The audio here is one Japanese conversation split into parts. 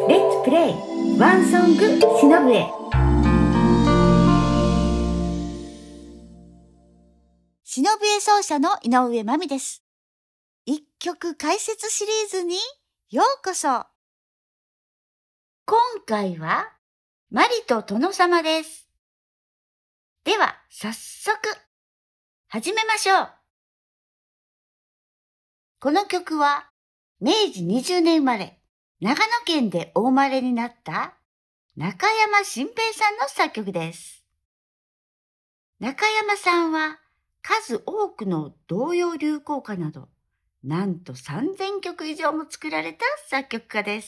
レッツプレイワンソングしのぶえ。 しのぶえ奏者の井上真美です。一曲解説シリーズにようこそ。今回はマリと殿様です。では早速始めましょう。この曲は明治20年生まれ、長野県でお生まれになった中山新平さんの作曲です。中山さんは数多くの童謡流行歌など、なんと3000曲以上も作られた作曲家です。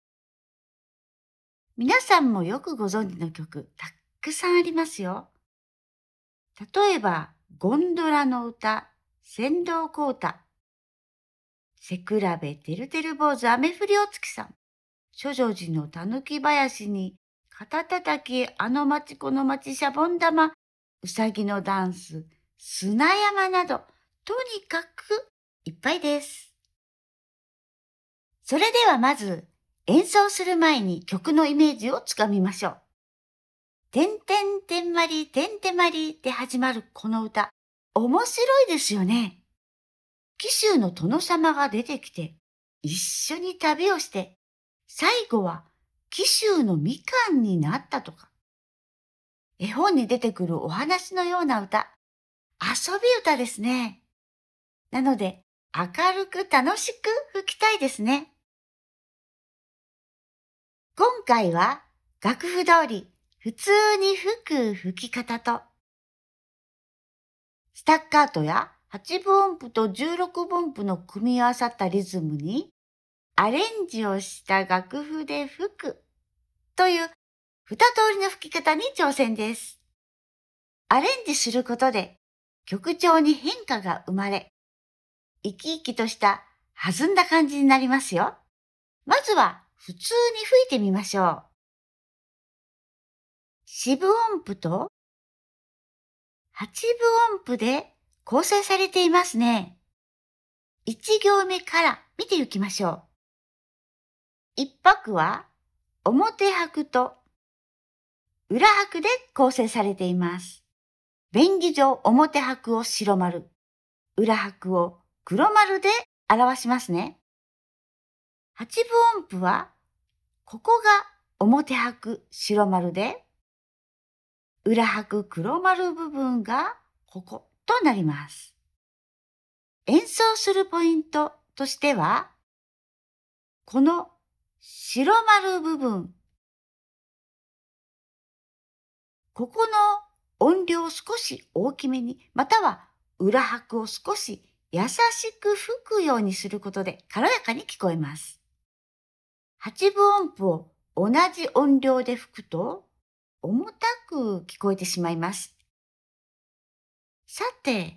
皆さんもよくご存知の曲、たくさんありますよ。例えば、ゴンドラの歌、船頭小唄、背比べてるてる坊主雨降りお月さん、諸女寺のたぬき林に、肩たたきあの町この町シャボン玉、うさぎのダンス、砂山など、とにかくいっぱいです。それではまず、演奏する前に曲のイメージをつかみましょう。てんてんてんまりてんてまりで始まるこの歌、面白いですよね。紀州の殿様が出てきて、一緒に旅をして、最後は紀州のみかんになったとか。絵本に出てくるお話のような歌、遊び歌ですね。なので、明るく楽しく吹きたいですね。今回は楽譜通り普通に吹く吹き方と、スタッカートや8分音符と16分音符の組み合わさったリズムにアレンジをした楽譜で吹くという二通りの吹き方に挑戦です。アレンジすることで曲調に変化が生まれ、生き生きとした弾んだ感じになりますよ。まずは普通に吹いてみましょう。四分音符と八分音符で構成されていますね。一行目から見ていきましょう。一拍は表拍と裏拍で構成されています。便宜上表拍を白丸、裏拍を黒丸で表しますね。八分音符はここが表拍白丸で、裏拍黒丸部分がこことなります。演奏するポイントとしては、この白丸部分、ここの音量を少し大きめに、または裏拍を少し優しく吹くようにすることで軽やかに聞こえます。八分音符を同じ音量で吹くと重たく聞こえてしまいます。さて、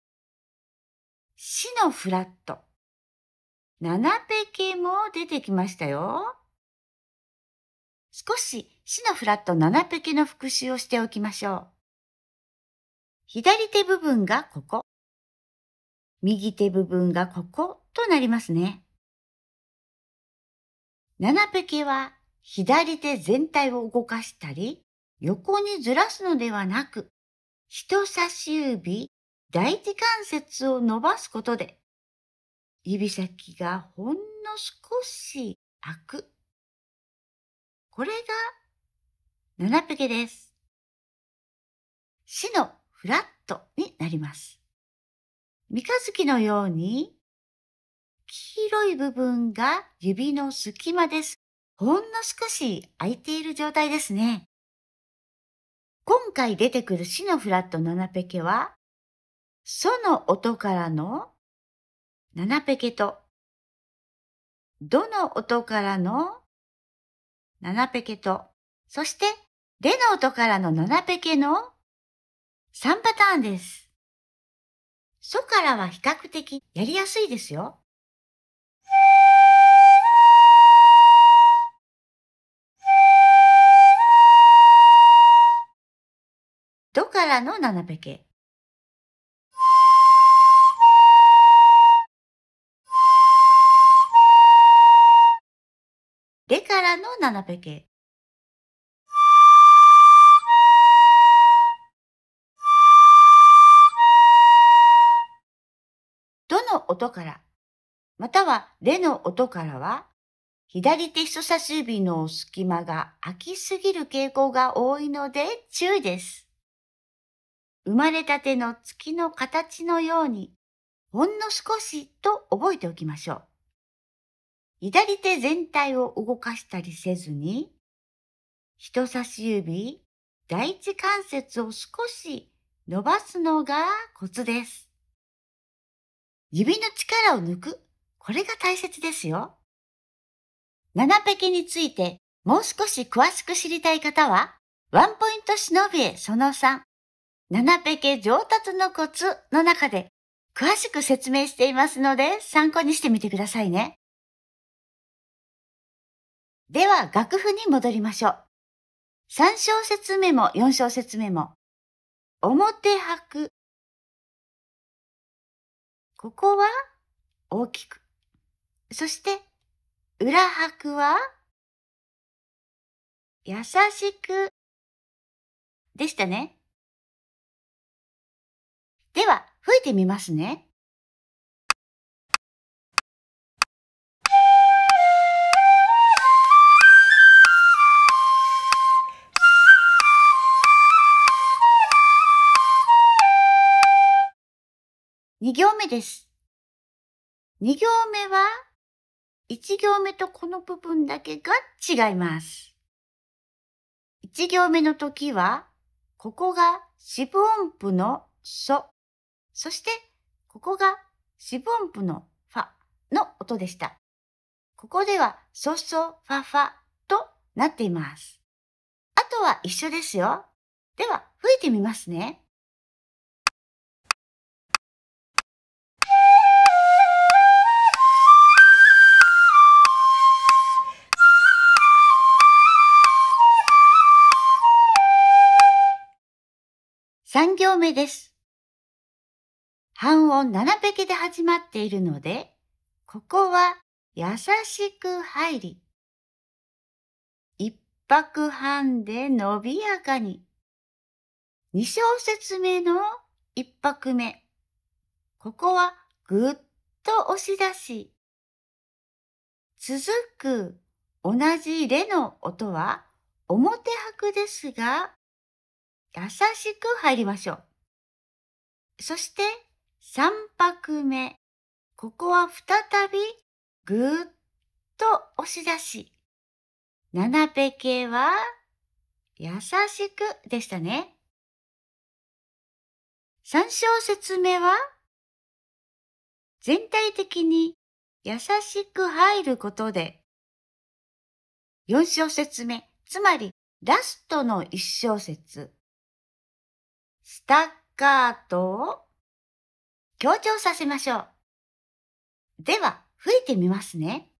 シのフラット、7ペケも出てきましたよ。少しシのフラット7ペケの復習をしておきましょう。左手部分がここ。右手部分がこことなりますね。7ペケは左手全体を動かしたり、横にずらすのではなく、人差し指、第一関節を伸ばすことで、指先がほんの少し開く。これが7ペケです。シのフラットになります。三日月のように、黄色い部分が指の隙間です。ほんの少し空いている状態ですね。今回出てくるシのフラット7ペケは、ソの音からの7ペケと、ドの音からの7ペケと、そしてレの音からの7ペケの3パターンです。ソからは比較的やりやすいですよ。ドからの7ペケ。 レからの7ペケ。どの音から、またはレの音からは、左手人差し指の隙間が空きすぎる傾向が多いので注意です。生まれたての月の形のように、ほんの少しと覚えておきましょう。左手全体を動かしたりせずに、人差し指、第一関節を少し伸ばすのがコツです。指の力を抜く、これが大切ですよ。7ペケについてもう少し詳しく知りたい方は、ワンポイント忍びへその3、7ペケ上達のコツの中で詳しく説明していますので参考にしてみてくださいね。では楽譜に戻りましょう。3小節目も4小節目も表拍。ここは大きく。そして裏拍は優しくでしたね。では吹いてみますね。2行目です。2行目は1行目とこの部分だけが違います。1行目の時は、ここが四分音符のソ、そしてここが四分音符のファの音でした。ここではソソファファとなっています。あとは一緒ですよ。では吹いてみますね。3行目です。半音7ペケで始まっているので、ここは優しく入り、1拍半で伸びやかに、2小節目の1拍目、ここはぐっと押し出し、続く同じレの音は表拍ですが、優しく入りましょう。そして3拍目、ここは再びぐーっと押し出し、7ペケは優しくでしたね。3小節目は全体的に優しく入ることで、4小節目、つまりラストの1小節、スタッカートを強調させましょう。では、吹いてみますね。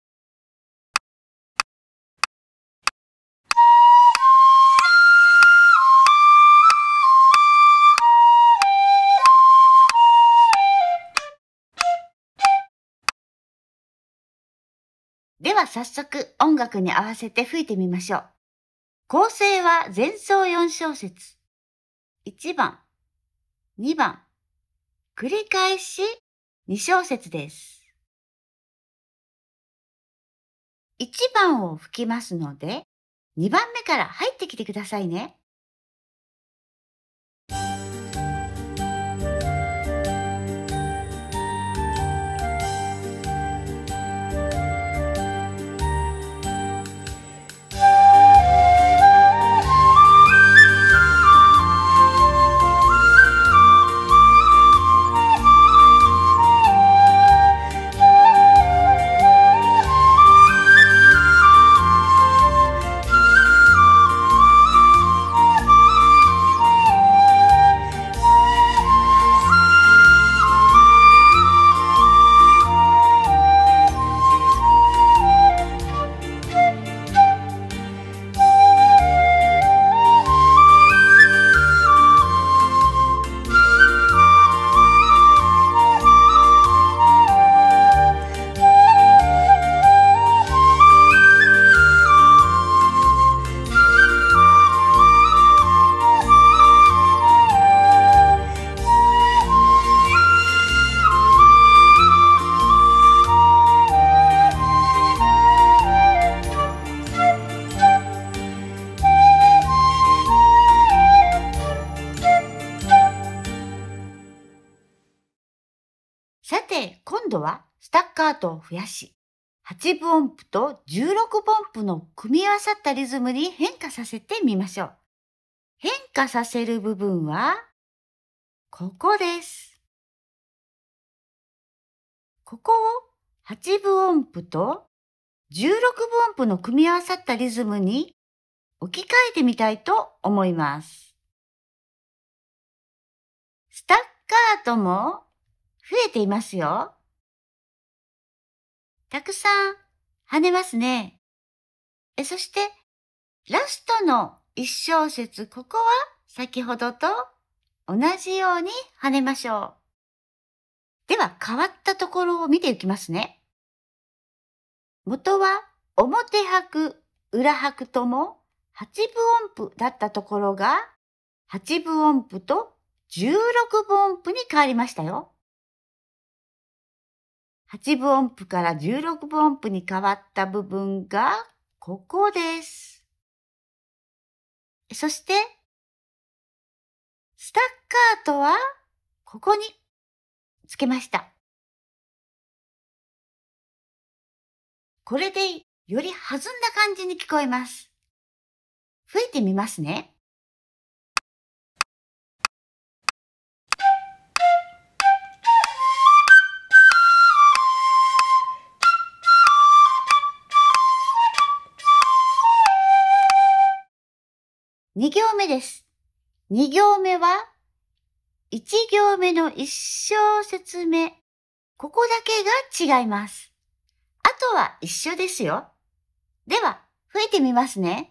では早速音楽に合わせて吹いてみましょう。構成は前奏4小節。1番、2番、繰り返し2小節です。1番を吹きますので、2番目から入ってきてくださいね。 カートを増やし、8分音符と16分音符の組み合わさったリズムに変化させてみましょう。変化させる部分は、ここです。ここを8分音符と16分音符の組み合わさったリズムに置き換えてみたいと思います。スタッカートも増えていますよ。たくさん跳ねますね。そして、ラストの1小節、ここは先ほどと同じように跳ねましょう。では、変わったところを見ていきますね。元は表拍、裏拍とも8分音符だったところが、8分音符と16分音符に変わりましたよ。8分音符から16分音符に変わった部分がここです。そして、スタッカートはここにつけました。これでより弾んだ感じに聞こえます。吹いてみますね。2行目です。2行目は、1行目の1小節目。ここだけが違います。あとは一緒ですよ。では、吹いてみますね。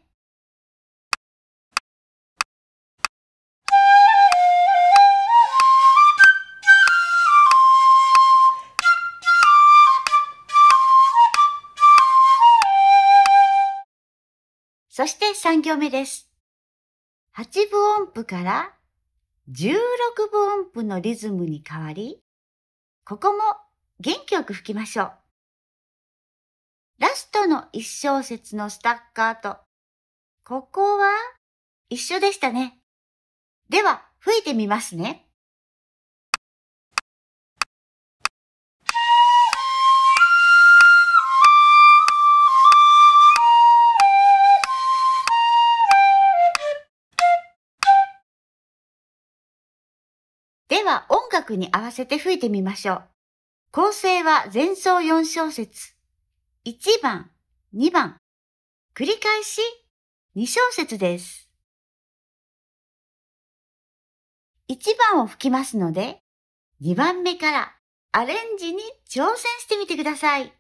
そして3行目です。8分音符から16分音符のリズムに変わり、ここも元気よく吹きましょう。ラストの1小節のスタッカート。ここは一緒でしたね。では、吹いてみますね。では音楽に合わせて吹いてみましょう。構成は前奏4小節。1番、2番、繰り返し2小節です。1番を吹きますので、2番目からアレンジに挑戦してみてください。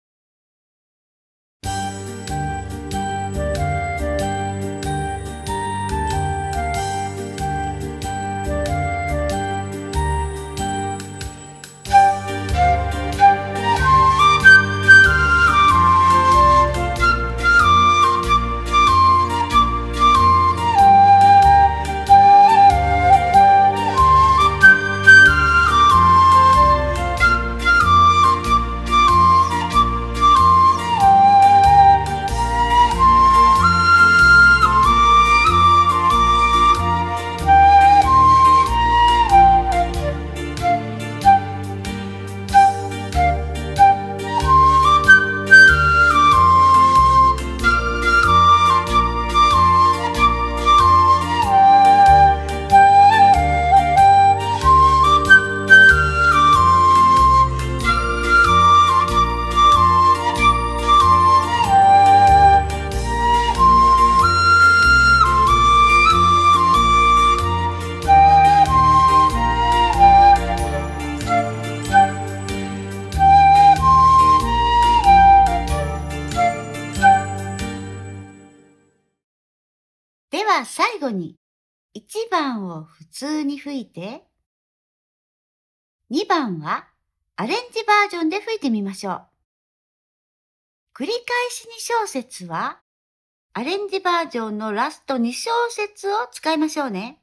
では最後に1番を普通に吹いて、2番はアレンジバージョンで吹いてみましょう。繰り返し2小節はアレンジバージョンのラスト2小節を使いましょうね。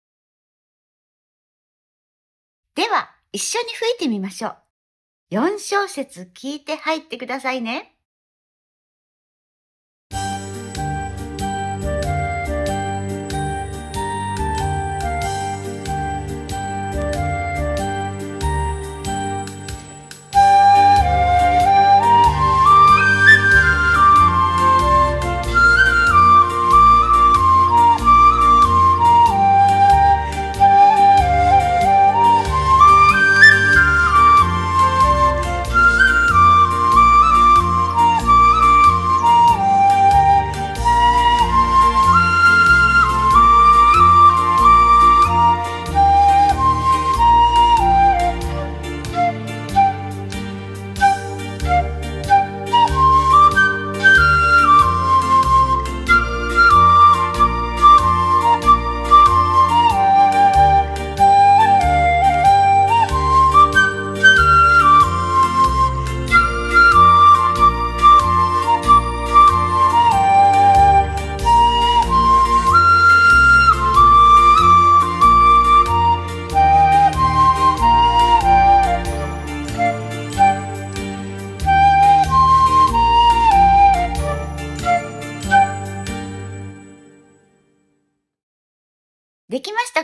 では一緒に吹いてみましょう。4小節聞いて入ってくださいね。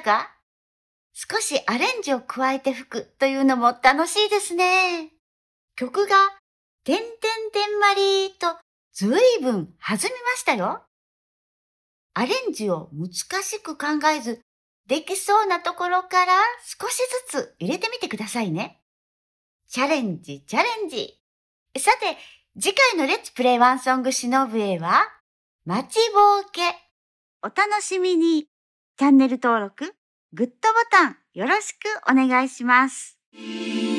か？少しアレンジを加えて吹くというのも楽しいですね。曲がてんてんてんまりとずいぶん弾みましたよ。アレンジを難しく考えず、できそうなところから少しずつ入れてみてくださいね。チャレンジ、チャレンジ。さて、次回のレッツプレイワンソングしのぶえは、待ちぼうけ。お楽しみに。チャンネル登録、グッドボタンよろしくお願いします。